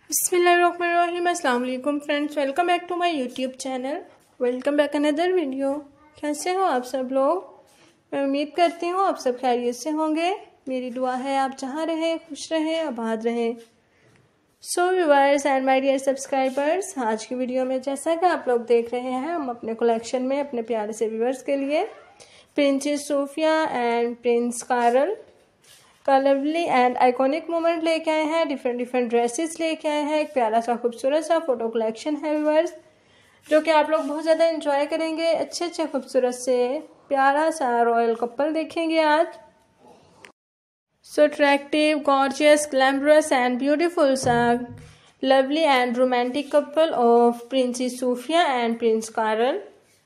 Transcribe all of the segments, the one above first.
बिस्मिल्लाहिर्रहमानिर्रहीम। अस्सलाम वालेकुम friends, welcome back to my YouTube channel. Welcome back another video. कैसे हो आप सब लोग? मैं उम्मीद करती हूँ आप सब खैरियत से होंगे। मेरी दुआ है आप जहाँ रहें खुश रहें आबाद रहें। So viewers and my dear subscribers, आज की वीडियो में जैसा कि आप लोग देख रहे हैं, हम अपने कलेक्शन में अपने प्यारे से व्यूअर्स के लिए princess Sophia and prince Carl का लवली एंड आइकॉनिक मोमेंट लेके आए हैं। डिफरेंट ड्रेसेस लेके आए हैं। एक प्यारा सा खूबसूरत सा फोटो कलेक्शन है व्यूअर्स, जो कि आप लोग बहुत ज़्यादा एंजॉय करेंगे। अच्छे खूबसूरत से प्यारा सा रॉयल कपल देखेंगे आज। So attractive, gorgeous, glamorous and beautiful सा lovely and romantic couple of princess Sophia and prince Carl.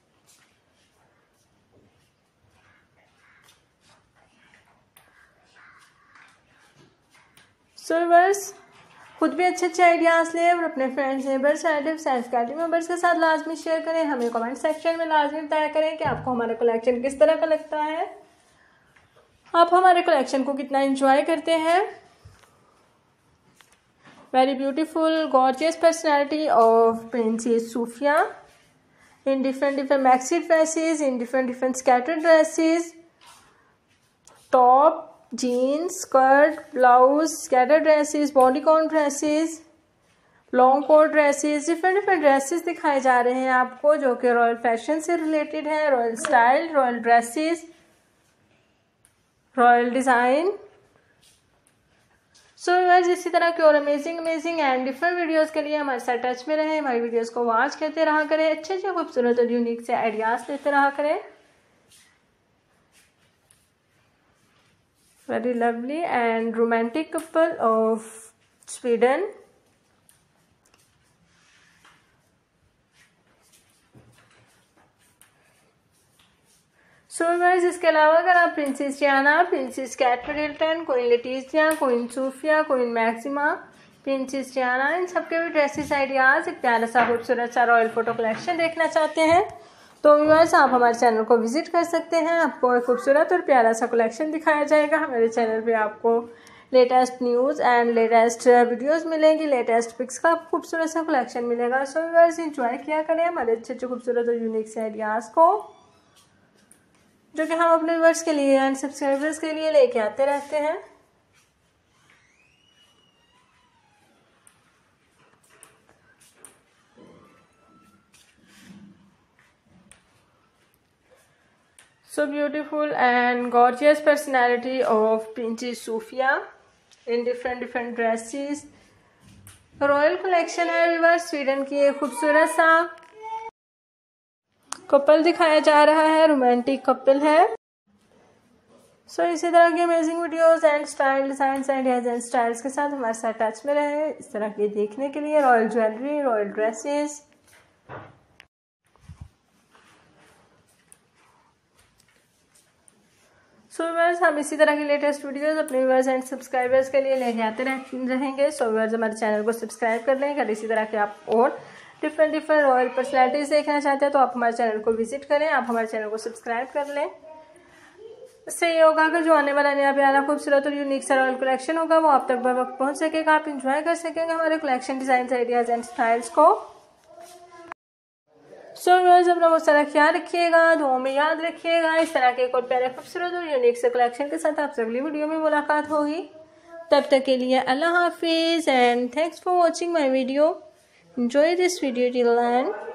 So viewers, खुद भी अच्छे आइडियाज़ लें और अपने friends, neighbours, relatives and family members के साथ लाजमी शेयर करें। हमें कमेंट सेक्शन में लाजमी बताया करें कि आपको हमारा कलेक्शन किस तरह का लगता है, आप हमारे कलेक्शन को कितना एंजॉय करते हैं। Very beautiful gorgeous personality of princess Sophia in different maxi dresses, in different scattered dresses, top, jeans, skirt, blouse, scatter dresses, bodycon dresses, long coat dresses, different dresses दिखाए जा रहे हैं आपको, जो कि रॉयल फैशन से रिलेटेड है। Royal style, royal dresses, royal design. So viewers, इसी तरह के और अमेजिंग एंड डिफरेंट वीडियोस के लिए हमारे साथ टच में रहें। हमारी वीडियोस को वॉच करते रहा करें। अच्छे खूबसूरत और यूनिक से आइडियाज़ लेते रहा करें। Very lovely and romantic couple of Sweden. So viewers, इसके अलावा अगर आप princess Diana, princess Kate Middleton, queen Letizia, queen Sophia, queen Maxima, princess Diana, इन सबके भी ड्रेसेस आइडियाज़, एक प्यारा सा खूबसूरत सा रॉयल फोटो कलेक्शन देखना चाहते हैं तो व्यूअर्स आप हमारे चैनल को विजिट कर सकते हैं। आपको एक खूबसूरत और प्यारा सा कलेक्शन दिखाया जाएगा। हमारे चैनल पे आपको latest news and latest videos मिलेंगी, लेटेस्ट पिक्स का खूबसूरत सा कलेक्शन मिलेगा। सो व्यूअर्स, एंजॉय किया करें हमारे अच्छे खूबसूरत और यूनिक से आइडियाज़ को, जो कि हम अपने व्यूअर्स के लिए एंड सब्सक्राइबर्स के लिए लेके आते रहते हैं। So beautiful and gorgeous personality of Princess Sophia in different dresses. Royal collection है व्यूअर्स। स्वीडन की एक खूबसूरत सा कपल दिखाया जा रहा है, रोमांटिक कपल है। सो इसी तरह की amazing videos and style design ideas and styles के साथ हमारे साथ टच में रहे। इस तरह के देखने के लिए royal jewellery, royal dresses. So viewers, हम इसी तरह की लेटेस्ट वीडियोस अपने व्यूअर्स एंड सब्सक्राइबर्स के लिए लेके आते रहेंगे। सो व्यूअर्स, हमारे चैनल को सब्सक्राइब कर लें। अगर इसी तरह के आप और डिफरेंट रॉयल पर्सनैलिटीज देखना चाहते हैं तो आप हमारे चैनल को विजिट करें, आप हमारे चैनल को सब्सक्राइब कर लें। इससे ये होगा कि जो आने वाला नया प्यारा खूबसूरत और यूनिक सा रॉयल कलेक्शन होगा वो आप तक बर वक्त पहुँच सकेगा। आप इंजॉय कर सकेंगे हमारे collection design ideas and styles को। सो व्यूअर्स, अपना बहुत सारा ख्याल रखिएगा, दुआओं में याद रखिएगा। इस तरह के एक और प्यारे खूबसूरत और यूनिक से कलेक्शन के साथ आपसे अगली वीडियो में मुलाकात होगी। तब तक के लिए अल्लाह हाफिज़ and thanks for watching my video. Enjoy this video till and